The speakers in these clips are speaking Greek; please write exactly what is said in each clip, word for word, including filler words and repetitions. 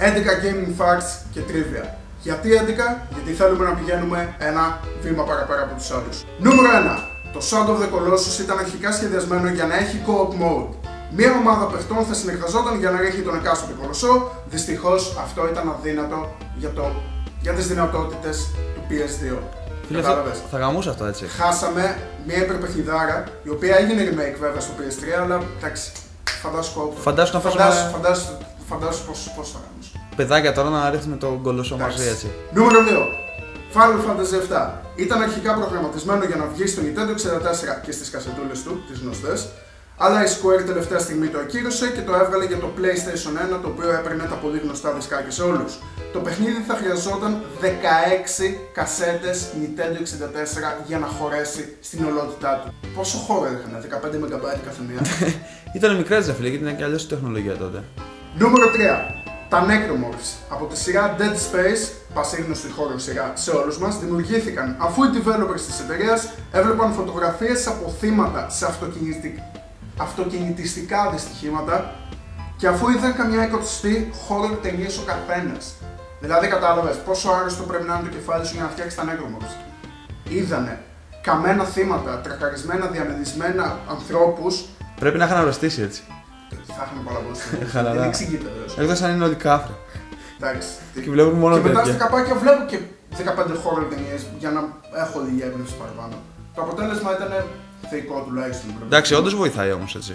έντεκα gaming facts και trivia. Γιατί έντεκα? Γιατί θέλουμε να πηγαίνουμε ένα βήμα παραπέρα από τους άλλους. Νούμερο ένα. Το Shadow of the Colossus ήταν αρχικά σχεδιασμένο για να έχει co-op mode. Μία ομάδα παιχτών θα συνεργαζόταν για να ρίχνει τον εκάστοτε κολοσσό. Δυστυχώς αυτό ήταν αδύνατο για, το, για τις δυνατότητες του πι ες δύο. Φίλε, θα, θα γαμούσε αυτό έτσι. Χάσαμε μια υπερπαιχνιδάρα, η οποία έγινε remake βέβαια στο πι ες τρία, αλλά εντάξει, φαντάσου Φαντάσου να φαντάσου, φαντάσου, φαντάσου πώς, πώς θα γάμους. Παιδάκια τώρα να ρίχνουμε τον κολοσσό μαζί έτσι. Νούμερο δύο. Final Fantasy επτά. Ήταν αρχικά προγραμματισμένο για να βγει στο Nintendo εξήντα τέσσερα και στις κασετούλες του, τις γνωστές. Αλλά η Square τελευταία στιγμή το ακύρωσε και το έβγαλε για το PlayStation ένα, το οποίο έπαιρνε τα πολύ γνωστά δισκάκια σε όλους. Το παιχνίδι θα χρειαζόταν δεκαέξι κασέτες Nintendo εξήντα τέσσερα για να χωρέσει στην ολότητά του. Πόσο χώρο είχαν, δεκαπέντε μεγαμπάιτ κάθε μία. Ήταν μικρές, ρε φίλε, γιατί ήταν και αλλιώς η τεχνολογία τότε. Νούμερο τρία. Τα Necromorphs από τη σειρά Dead Space, πασίγνωστη horror σειρά σε όλους μας, δημιουργήθηκαν αφού οι developers της εταιρείας έβλεπαν φωτογραφίες από θύματα σε αυτοκινητικ... αυτοκινητιστικά δυστυχήματα και αφού είδαν καμιά εκατοστή horror ταινίες ο καθένας. Δηλαδή κατάλαβες πόσο άρρωστο πρέπει να είναι το κεφάλι σου για να φτιάξεις τα Necromorphs. Είδανε καμένα θύματα, τρακαρισμένα, διαμεδισμένα ανθρώπους. Πρέπει να είχαν αρρωστήσει έτσι. Θα είχαν παραπονήσει. Δεν εξηγείται βέβαια. Εκτός αν είναι όλοι κάφροι. Εντάξει. Και βλέπουν μόνο τέτοια. Και μετά τέτοια. στα καπάκια βλέπω και δεκαπέντε horror ταινίες για να έχω λίγη έμπνευση παραπάνω. Το αποτέλεσμα ήταν θεϊκό τουλάχιστον. Εντάξει, όντως βοηθάει όμως έτσι.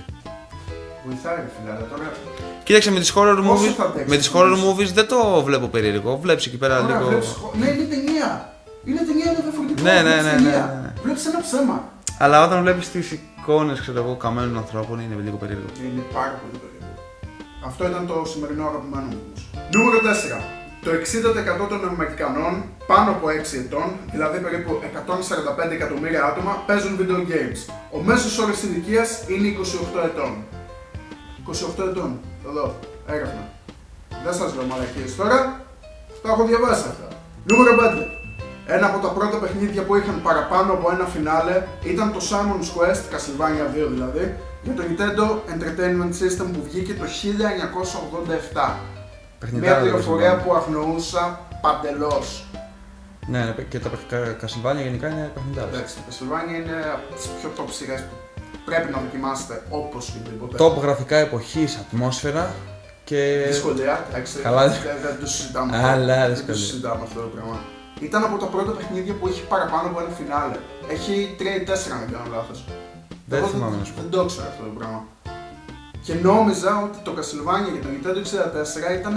Βοηθάει ρε φίλε, αλλά τώρα. Κοίταξε, με τις horror movies, με τις horror όμως. movies δεν το βλέπω περίεργο. Βλέπεις εκεί πέρα Ωραία, λίγο. βλέπεις... Ναι, είναι ταινία. Είναι ταινία, είναι διαφορετικό. Ναι, ναι, ναι, ναι, ναι. Βλέπεις ένα ψέμα. Αλλά όταν βλέπεις τις εικόνες, ξέρω εγώ, καμένων ανθρώπων είναι λίγο περίεργο. Είναι πάρα πολύ περίεργο. Αυτό ήταν το σημερινό αγαπημένο μου. Νούμερο τέσσερα. Το εξήντα τοις εκατό των Αμερικανών πάνω από έξι ετών, δηλαδή περίπου εκατόν σαράντα πέντε εκατομμύρια άτομα, παίζουν video games. Ο μέσος όρος ηλικίας είναι είκοσι οκτώ ετών. είκοσι οκτώ ετών. Εδώ, έγραφα. Δεν σας λέω μαλακίες τώρα, τα έχω διαβάσει αυτά. Νούμερο πέντε. Ένα από τα πρώτα παιχνίδια που είχαν παραπάνω από ένα φινάλε ήταν το Simon's Quest, Castlevania δύο δηλαδή, για το Nintendo Entertainment System που βγήκε το χίλια εννιακόσια ογδόντα επτά. Μια πληροφορία που αγνοούσα παντελώς. Ναι, και τα Castlevania γενικά είναι παιχνιδάρες. Εντάξει, το Castlevania είναι από τις πιο top σειρές που πρέπει να δοκιμάσετε οπωσδήποτε. Top γραφικά εποχής, ατμόσφαιρα και... Δυσκολία, εντάξει, καλά. δεν, δεν το συζητάμε αυτό. Αλλά δεν το συζητάμε αυτό το πράγμα. Ήταν από τα πρώτα παιχνίδια που έχει παραπάνω από ένα φινάλε. Έχει τρία ή τέσσερα αν δεν κάνω λάθος. Δεν θυμάμαι να σου πω. Δεν το ήξερα αυτό το πράγμα. Και νόμιζα ότι το Castlevania για το Nintendo εξήντα τέσσερα ήταν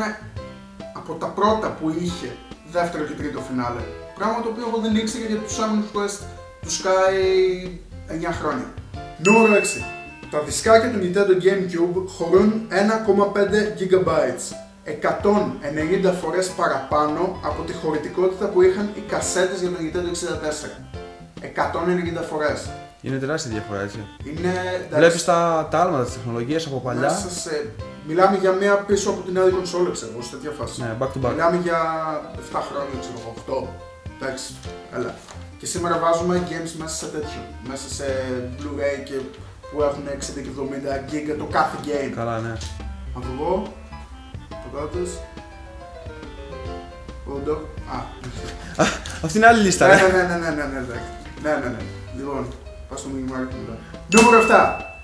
από τα πρώτα που είχε δεύτερο και τρίτο φινάλε. Πράγμα το οποίο εγώ δεν ήξερα γιατί του Simon's Quest του σκάει εννιά χρόνια. Νούμερο έξι. Τα δισκάκια του Nintendo GameCube χωρούν ένα κόμμα πέντε γιγαμπάιτ. εκατόν ενενήντα φορές παραπάνω από τη χωρητικότητα που είχαν οι κασέτες για το Nintendo εξήντα τέσσερα. εκατόν ενενήντα φορές. Είναι τεράστια διαφορά, έτσι. Είναι, βλέπεις τα, τα άλματα της τεχνολογίας από παλιά. Σε... Μιλάμε για μία πίσω από την άλλη κονσόλα, ξέρω εγώ, σε τέτοια φάση. Ναι, back to back. Μιλάμε για επτά χρόνια, ξέρω εγώ, οκτώ. Εντάξει, έλα. Και σήμερα βάζουμε games μέσα σε τέτοιο. Μέσα σε Blu-ray και που έχουν εξήντα και εβδομήντα γίγα το κάθε game. Καλά, ναι. Αφού το κάτω. Ούντο. Α, αυτή είναι άλλη λίστα, ναι. Ναι, ναι, ναι, ναι, ναι, ναι, ναι, ναι, ναι. Λοιπόν, πάω στο Mini Market μετά. Νούμερο επτά.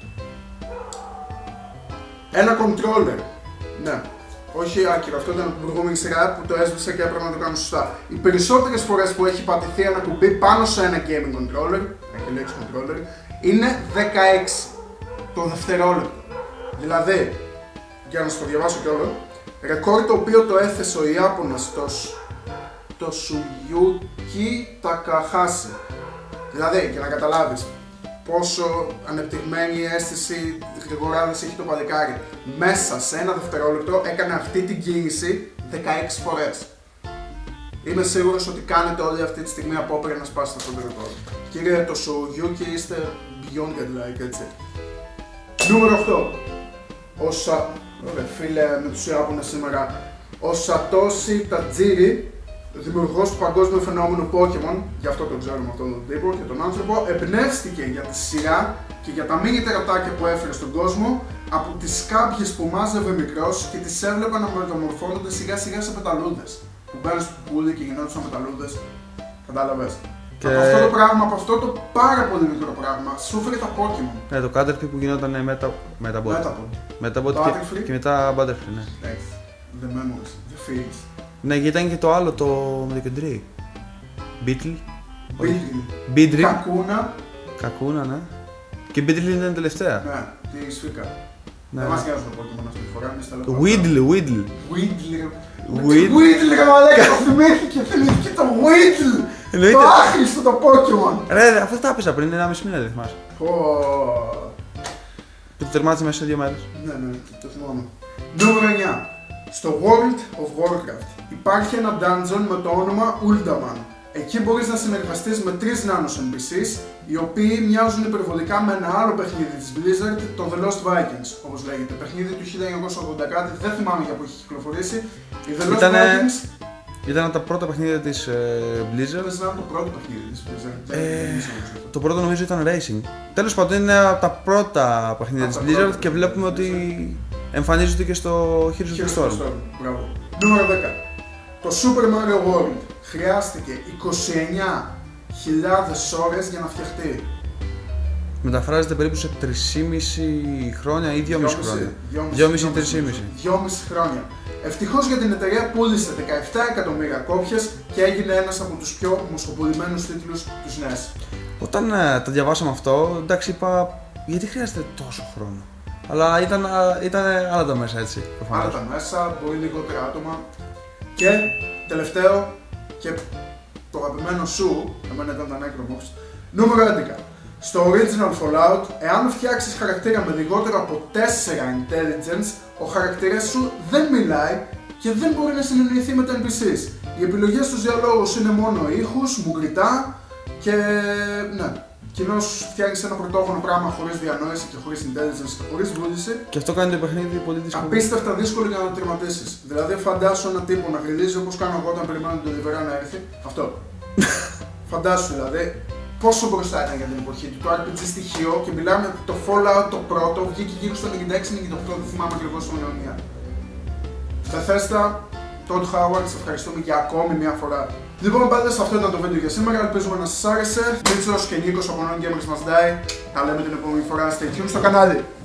Ένα controller. Ναι. Όχι άκυρο, αυτό ήταν από την προηγούμενη σειρά που το έσβησα και έπρεπε να το κάνω σωστά. Οι περισσότερες φορές που έχει πατηθεί ένα κουμπί πάνω σε ένα gaming controller, έχει λέξει controller, είναι δεκαέξι το δευτερόλεπτο. Δηλαδή, για να σας το διαβάσω κιόλας, ρεκόρ το οποίο το έθεσε ο Ιάπωνας το, το Σουγιούκι Τακαχάσι. Δηλαδή, για να καταλάβεις πόσο ανεπτυγμένη αίσθηση γρηγοράδας έχει το παλικάρι. Μέσα σε ένα δευτερόλεπτο έκανε αυτή την κίνηση δεκαέξι φορές. Είμαι σίγουρος ότι κάνετε όλη αυτή τη στιγμή απόπειρα να σπάσετε αυτό το ρεκόρ. Κύριε το Σουγιούκι, είστε beyond godlike, έτσι. Νούμερο οκτώ. Ο Σα... Ωραία, φίλε με τους Ιάπωνες σήμερα. Ο Σατόσι Τατζίρι δημιουργός του παγκόσμιου φαινόμενου Pokémon, γι' αυτό τον ξέρουμε αυτόν τον τύπο και τον άνθρωπο, εμπνεύστηκε για τη σειρά και για τα μίνι τερατάκια που έφερε στον κόσμο από τις σκάμπιες που μάζευε μικρός και τις έβλεπε να μεταμορφώνονται σιγά σιγά σε πεταλούδες. Που μπαίνουν στο πουλί και γινόντουσαν πεταλούδες. Κατάλαβες. Και... από αυτό το πράγμα, από αυτό το πάρα πολύ μικρό πράγμα, σου έφερε τα Pokémon. Ναι, το Caterpie που γινόταν μετα... Metabot. Metabot. Και... και μετά Butterfree, ναι. The memories, the feels. Ναι, γιατί ήταν και το άλλο, το με το κεντρί. Beetle. Beetle. Κακούνα. Κακούνα, ναι. Και Beetle ήταν τελευταία. Ναι, τη σφίκα. Ναι. Δεν μας νοιάζουν το Pokémon αυτή τη φορά, εμείς τα λέμε. Weedle, Weedle. Weedle. Weedle, ρε μαλάκα, το θυμήθηκε, θυμήθηκε το Weedle. Το άχρηστο το Pokémon. Ρε, αυτό τα έπαιζα πριν ένα μισή μήνα, δεν θυμάσαι. Που το τερμάτισε μέσα σε δύο μέρες. Ναι, ναι, το θυμάμαι. Νούμερο εννιά. Στο World of Warcraft υπάρχει ένα dungeon με το όνομα Uldaman. Εκεί μπορείς να συνεργαστείς με τρεις nanos εν πι σις, οι οποίοι μοιάζουν υπερβολικά με ένα άλλο παιχνίδι της Blizzard, το The Lost Vikings, όπως λέγεται. Παιχνίδι του χίλια εννιακόσια ογδόντα κάτι, δεν θυμάμαι για πού έχει κυκλοφορήσει. Η The Lost Ήτανε... Vikings... Ήταν από τα πρώτα παιχνίδια της ε, Blizzard. Δεν ήταν το πρώτο παιχνίδι της Blizzard. Ε, το πρώτο νομίζω ήταν Racing. Τέλος πάντων είναι από τα πρώτα παιχνίδια της Blizzard και βλέπουμε ότι εμφανίζονται και στο Heroes of the Storm. Μπράβο. Νούμερο δέκα. Το Super Mario World χρειάστηκε είκοσι εννιά χιλιάδες ώρες για να φτιαχτεί. Μεταφράζεται περίπου σε τρία και μισό χρόνια ή δυόμισι χρόνια. δυόμισι με τρία και μισό. δυόμισι χρόνια. Ευτυχώς για την εταιρεία πούλησε δεκαεπτά εκατομμύρια κόπιες και έγινε ένας από τους πιο μοσχοπολημένους τίτλους του ες εν ι ες. Όταν ε, τα διαβάσαμε αυτό, εντάξει είπα γιατί χρειάζεται τόσο χρόνο. Αλλά ήταν, ήταν άλλα τα μέσα έτσι. Προφανώς. Άλλα τα μέσα, πολύ λιγότερα άτομα. Και τελευταίο και το αγαπημένο σου, εμένα ήταν τα Necromox, νούμερο έντεκα. Στο Original Fallout, εάν φτιάξεις χαρακτήρα με λιγότερο από τέσσερα intelligence, ο χαρακτήρας σου δεν μιλάει και δεν μπορεί να συνεννοηθεί με τα εν πι σις. Οι επιλογές στους διαλόγους είναι μόνο ήχους, μουγκριτά και ναι. Κοινώς φτιάχνεις ένα πρωτόγωνο πράγμα χωρίς διανόηση και χωρίς intelligence και χωρίς βούληση. Και αυτό κάνει το παιχνίδι πολύ δύσκολο. Απίστευτα δύσκολο για να το τερματίσεις. Δηλαδή, φαντάσου έναν τύπο να γριλίζει όπως κάνω εγώ όταν περιμένω τον Delivery να έρθει. Αυτό. Φαντάσου δηλαδή πόσο μπροστά ήταν για την εποχή του. Το αρ πι τζι στοιχείο και μιλάμε το Fallout το πρώτο βγήκε γύρω στο ενενήντα έξι ενενήντα οκτώ, δεν θυμάμαι ακριβώς την αιωνία. Bethesda, Todd Howard, σε ευχαριστούμε για ακόμη μια φορά. Λοιπόν, πάντως αυτό ήταν το βίντεο για σήμερα. Ελπίζουμε να σας άρεσε. Μίτσος και Νίκος από Non Gamers Must Die. Τα λέμε την επόμενη φορά. Stay tuned στο κανάλι.